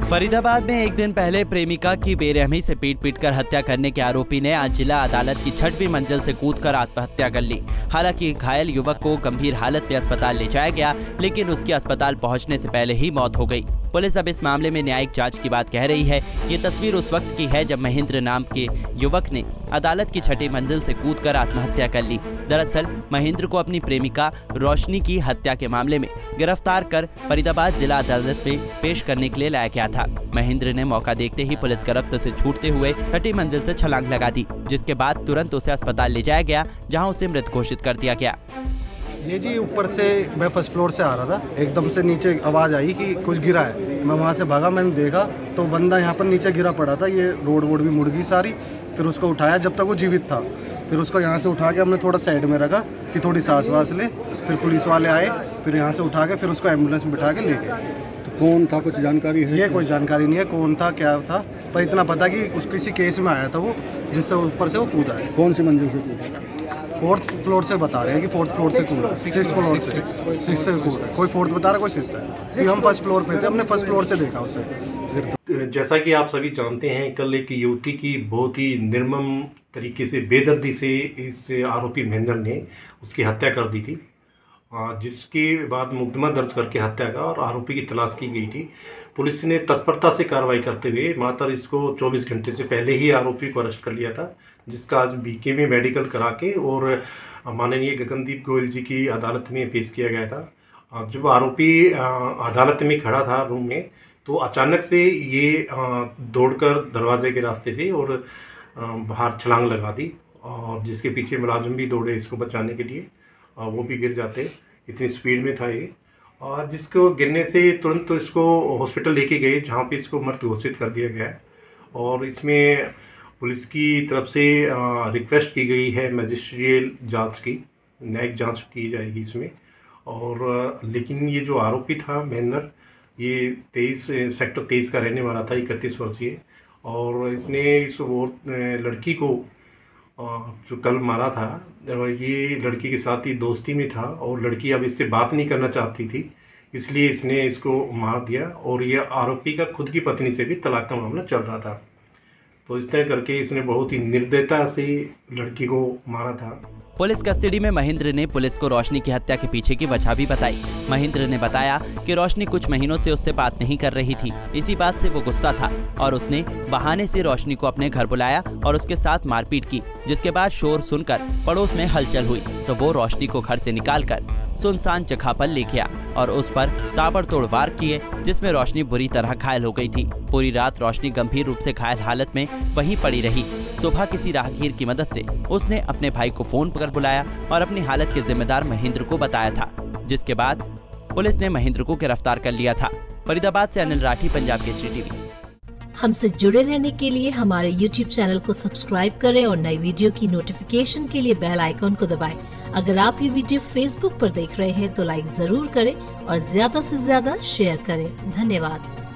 फरीदाबाद में एक दिन पहले प्रेमिका की बेरहमी से पीट कर हत्या करने के आरोपी ने आज जिला अदालत की 6वीं मंजिल से कूदकर आत्महत्या कर ली। हालांकि घायल युवक को गंभीर हालत में अस्पताल ले जाया गया, लेकिन उसकी अस्पताल पहुंचने से पहले ही मौत हो गई। पुलिस अब इस मामले में न्यायिक जांच की बात कह रही है। ये तस्वीर उस वक्त की है जब महेंद्र नाम के युवक ने अदालत की 6वीं मंजिल से कूदकर आत्महत्या कर ली। दरअसल महेंद्र को अपनी प्रेमिका रोशनी की हत्या के मामले में गिरफ्तार कर फरीदाबाद जिला अदालत में पेश करने के लिए लाया गया था। महेंद्र ने मौका देखते ही पुलिस गिरफ्त से छूटते हुए 6वीं मंजिल से छलांग लगा दी, जिसके बाद तुरंत उसे अस्पताल ले जाया गया, जहां उसे मृत घोषित कर दिया गया। ये जी ऊपर से मैं फर्स्ट फ्लोर से आ रहा था, एकदम से नीचे आवाज़ आई कि कुछ गिरा है। मैं वहाँ से भागा, मैंने देखा तो बंदा यहाँ पर नीचे गिरा पड़ा था। ये रोड भी मुड़ गई सारी। फिर उसको उठाया जब तक वो जीवित था। फिर उसको यहाँ से उठा के हमने थोड़ा साइड में रखा कि थोड़ी सांस वास ले। फिर पुलिस वाले आए, फिर यहाँ से उठा के फिर उसको एम्बुलेंस में बिठा के ले गए। तो कौन था, कुछ जानकारी है? ये कोई जानकारी नहीं है कौन था क्या था, पर इतना पता कि उस किसी केस में आया था वो, जिससे ऊपर से वो कूदा है। कौन सी मंजिल से कूदा? 4th फ्लोर से बता रहे हैं कि 4th फ्लोर से कूदा, 6th फ्लोर से 6 से कूदा। कोई 4th बता रहा, कोई 6th है। हम फर्स्ट फ्लोर पे थे, हमने फर्स्ट फ्लोर से देखा उसे। जैसा कि आप सभी जानते हैं, कल एक युवती की बहुत ही निर्मम तरीके से बेदर्दी से इस आरोपी महेंद्र ने उसकी हत्या कर दी थी, जिसके बाद मुकदमा दर्ज करके हत्या का और आरोपी की तलाश की गई थी। पुलिस ने तत्परता से कार्रवाई करते हुए मात्र इसको 24 घंटे से पहले ही आरोपी को अरेस्ट कर लिया था, जिसका आज बीके में मेडिकल करा के और माननीय गगनदीप गोयल जी की अदालत में पेश किया गया था। जब आरोपी अदालत में खड़ा था रूम में, तो अचानक से ये दौड़कर दरवाजे के रास्ते से और बाहर छलांग लगा दी, और जिसके पीछे मुलाजिम भी दौड़े इसको बचाने के लिए, वो भी गिर जाते, इतनी स्पीड में था ये। और जिसको गिरने से तुरंत तो इसको हॉस्पिटल लेके गए, जहाँ पे इसको मृत घोषित कर दिया गया है। और इसमें पुलिस की तरफ से रिक्वेस्ट की गई है मजिस्ट्रियल जांच की, न्यायिक जांच की जाएगी इसमें। और लेकिन ये जो आरोपी था महेंद्र, ये सेक्टर 23 का रहने वाला था, 31 वर्षीय। और इसने इस लड़की को जो कल मारा था, ये लड़की के साथ ही दोस्ती में था, और लड़की अब इससे बात नहीं करना चाहती थी, इसलिए इसने इसको मार दिया। और ये आरोपी का खुद की पत्नी से भी तलाक का मामला चल रहा था। तो इस तरह करके इसने बहुत ही निर्दयता से लड़की को मारा था। पुलिस कस्टडी में महेंद्र ने पुलिस को रोशनी की हत्या के पीछे की वजह भी बताई। महेंद्र ने बताया कि रोशनी कुछ महीनों से उससे बात नहीं कर रही थी। इसी बात से वो गुस्सा था और उसने बहाने से रोशनी को अपने घर बुलाया और उसके साथ मारपीट की, जिसके बाद शोर सुनकर पड़ोस में हलचल हुई तो वो रोशनी को घर से निकालकर सुनसान जगह पर ले गया और उस पर ताबड़तोड़ वार किए, जिसमें रोशनी बुरी तरह घायल हो गई थी। पूरी रात रोशनी गंभीर रूप से घायल हालत में वहीं पड़ी रही। सुबह किसी राहगीर की मदद से उसने अपने भाई को फोन पर बुलाया और अपनी हालत के जिम्मेदार महेंद्र को बताया था, जिसके बाद पुलिस ने महेंद्र को गिरफ्तार कर लिया था। फरीदाबाद से अनिल राठी, पंजाब केसरी टीवी। हमसे जुड़े रहने के लिए हमारे YouTube चैनल को सब्सक्राइब करें और नई वीडियो की नोटिफिकेशन के लिए बेल आइकॉन को दबाएं। अगर आप ये वीडियो Facebook पर देख रहे हैं तो लाइक जरूर करें और ज्यादा से ज्यादा शेयर करें। धन्यवाद।